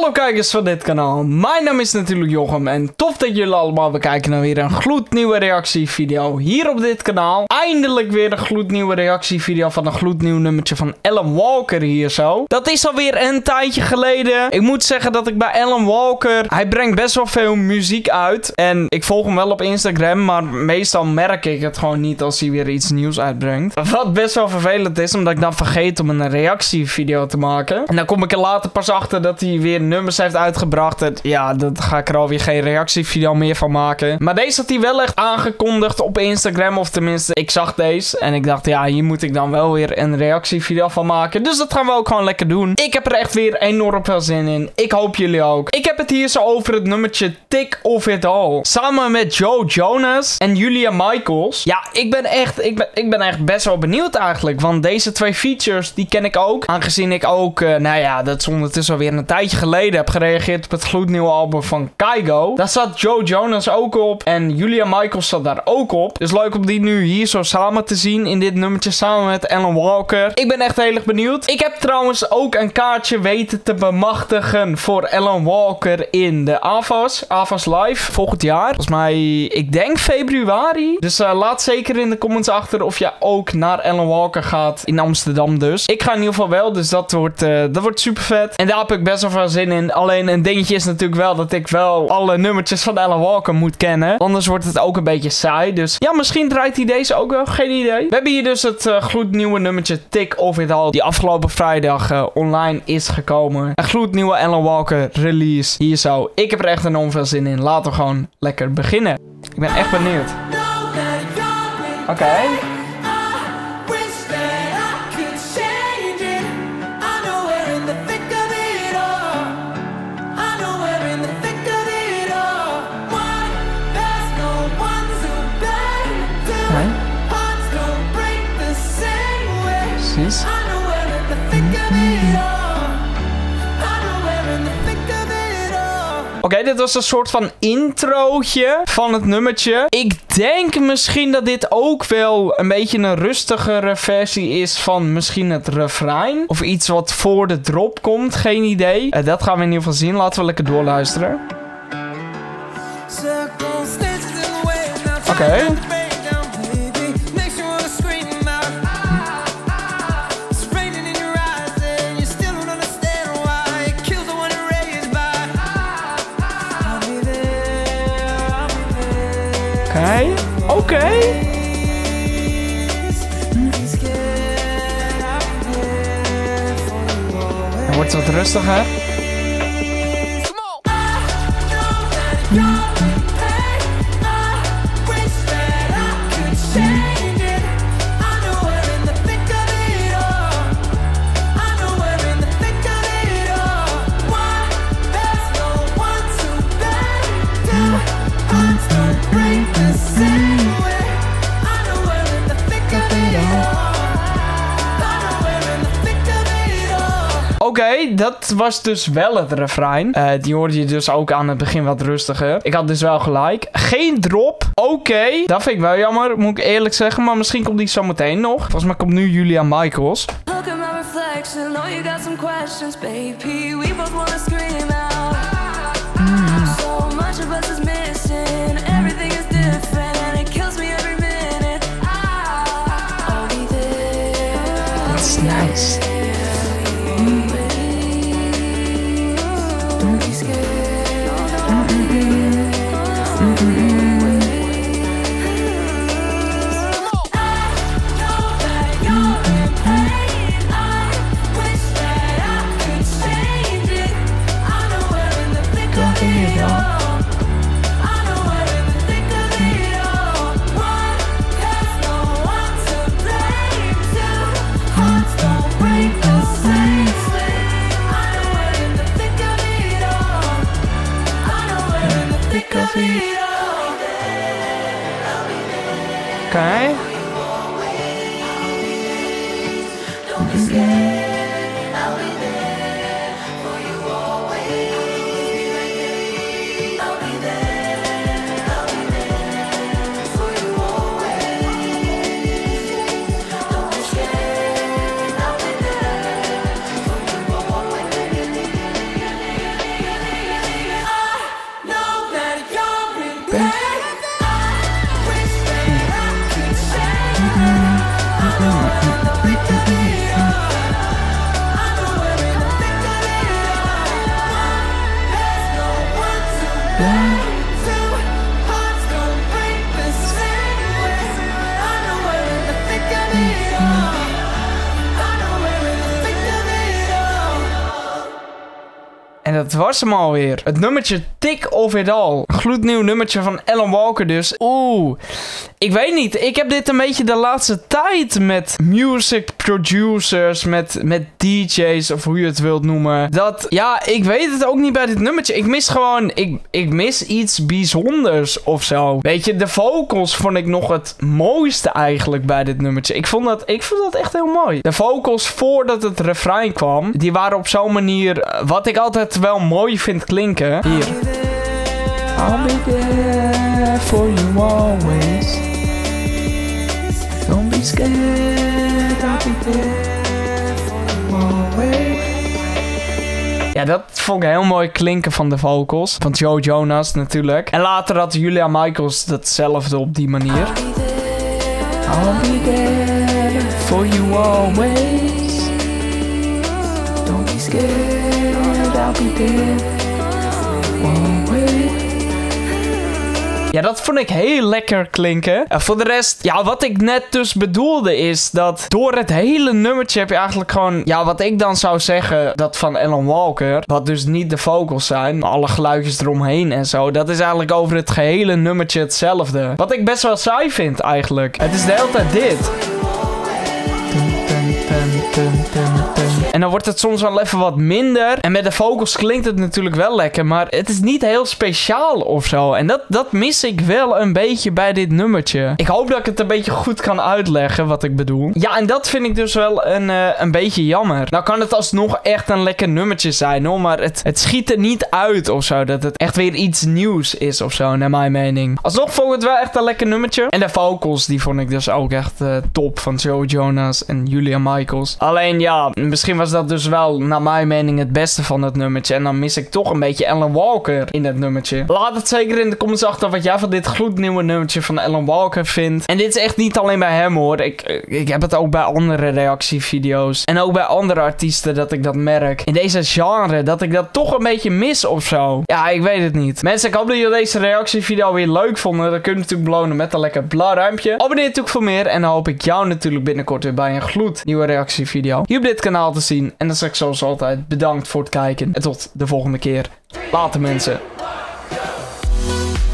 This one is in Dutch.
Hallo kijkers van dit kanaal, mijn naam is natuurlijk Jochem en tof dat jullie allemaal bekijken naar weer een gloednieuwe reactievideo hier op dit kanaal. Eindelijk weer een gloednieuwe reactievideo van een gloednieuw nummertje van Alan Walker hier zo. Dat is alweer een tijdje geleden. Ik moet zeggen dat ik bij Alan Walker, hij brengt best wel veel muziek uit en ik volg hem wel op Instagram, maar meestal merk ik het gewoon niet als hij weer iets nieuws uitbrengt. Wat best wel vervelend is, omdat ik dan vergeet om een reactievideo te maken. En dan kom ik er later pas achter dat hij weer nummers heeft uitgebracht. En ja, dan ga ik er alweer geen reactievideo meer van maken. Maar deze had hij wel echt aangekondigd op Instagram. Of tenminste, ik zag deze. En ik dacht, ja, hier moet ik dan wel weer een reactievideo van maken. Dus dat gaan we ook gewoon lekker doen. Ik heb er echt weer enorm veel zin in. Ik hoop jullie ook. Ik heb het hier zo over het nummertje Thick of It All. Samen met Joe Jonas en Julia Michaels. Ja, ik ben echt best wel benieuwd eigenlijk. Want deze twee features, die ken ik ook. Aangezien ik ook, nou ja, dat is ondertussen alweer een tijdje geleden heb gereageerd op het gloednieuwe album van Kygo. Daar zat Joe Jonas ook op. En Julia Michaels zat daar ook op. Dus leuk om die nu hier zo samen te zien in dit nummertje samen met Alan Walker. Ik ben echt heel erg benieuwd. Ik heb trouwens ook een kaartje weten te bemachtigen voor Alan Walker in de AVAS Live volgend jaar. Volgens mij, ik denk februari. Dus laat zeker in de comments achter of je ook naar Alan Walker gaat in Amsterdam dus. Ik ga in ieder geval wel, dus dat wordt super vet. En daar heb ik best wel veel zin in. Alleen een dingetje is natuurlijk wel dat ik wel alle nummertjes van Alan Walker moet kennen. Anders wordt het ook een beetje saai. Dus ja, misschien draait hij deze ook wel. Geen idee. We hebben hier dus het gloednieuwe nummertje Thick of It All. Die afgelopen vrijdag online is gekomen. Een gloednieuwe Alan Walker release. Hier zo. Ik heb er echt enorm veel zin in. Laten we gewoon lekker beginnen. Ik ben echt benieuwd. Oké. Precies. Oké, dit was een soort van introotje van het nummertje. Ik denk misschien dat dit ook wel een beetje een rustigere versie is van misschien het refrein. Of iets wat voor de drop komt, geen idee. Dat gaan we in ieder geval zien. Laten we lekker doorluisteren. Oké. Oké. Het wordt wat rustiger. Oké, dat was dus wel het refrein. Die hoorde je dus ook aan het begin wat rustiger. Ik had dus wel gelijk. Geen drop. Oké, dat vind ik wel jammer, moet ik eerlijk zeggen. Maar misschien komt die zo meteen nog. Volgens mij komt nu Julia Michaels. That's nice. Oké. En dat was hem alweer. Het nummertje Thick of It All. Een gloednieuw nummertje van Alan Walker dus. Oeh. Ik weet niet. Ik heb dit een beetje de laatste tijd met music producers, met DJ's of hoe je het wilt noemen. Dat, ja, ik weet het ook niet bij dit nummertje. Ik mis gewoon, ik mis iets bijzonders of zo. Weet je, de vocals vond ik nog het mooiste eigenlijk bij dit nummertje. Ik vond dat echt heel mooi. De vocals voordat het refrein kwam, die waren op zo'n manier, wat ik altijd wel mooi vind klinken. Hier. I'll be there for you always. Don't be scared, I'll be there for you always. Ja, dat vond ik heel mooi klinken van de vocals. Van Joe Jonas natuurlijk. En later had Julia Michaels datzelfde op die manier. I'll be there for you always. Don't be scared, I'll be there always. Ja, dat vond ik heel lekker klinken. En voor de rest, ja, wat ik net dus bedoelde is dat door het hele nummertje heb je eigenlijk gewoon, ja, wat ik dan zou zeggen, dat van Alan Walker, wat dus niet de vocals zijn, maar alle geluidjes eromheen en zo, dat is eigenlijk over het gehele nummertje hetzelfde. Wat ik best wel saai vind eigenlijk. Het is de hele tijd dit. En dan wordt het soms wel even wat minder. En met de vocals klinkt het natuurlijk wel lekker. Maar het is niet heel speciaal of zo. En dat mis ik wel een beetje bij dit nummertje. Ik hoop dat ik het een beetje goed kan uitleggen wat ik bedoel. Ja, en dat vind ik dus wel een beetje jammer. Nou kan het alsnog echt een lekker nummertje zijn hoor. Maar het schiet er niet uit of zo. Dat het echt weer iets nieuws is of zo, naar mijn mening. Alsnog vond ik het wel echt een lekker nummertje. En de vocals, die vond ik dus ook echt top. Van Joe Jonas en Julia Michaels. Alleen ja, misschien was dat dus wel, naar mijn mening, het beste van het nummertje. En dan mis ik toch een beetje Alan Walker in het nummertje. Laat het zeker in de comments achter wat jij van dit gloednieuwe nummertje van Alan Walker vindt. En dit is echt niet alleen bij hem hoor. Ik heb het ook bij andere reactievideo's. En ook bij andere artiesten dat ik dat merk. In deze genre, dat ik dat toch een beetje mis of zo. Ja, ik weet het niet. Mensen, ik hoop dat jullie deze reactievideo weer leuk vonden. Dan kun je natuurlijk belonen met een lekker blauw duimpje. Abonneer je natuurlijk voor meer. En dan hoop ik jou natuurlijk binnenkort weer bij een gloednieuwe reactievideo hier op dit kanaal te zien. En dan zeg ik zoals altijd bedankt voor het kijken. En tot de volgende keer. Later mensen.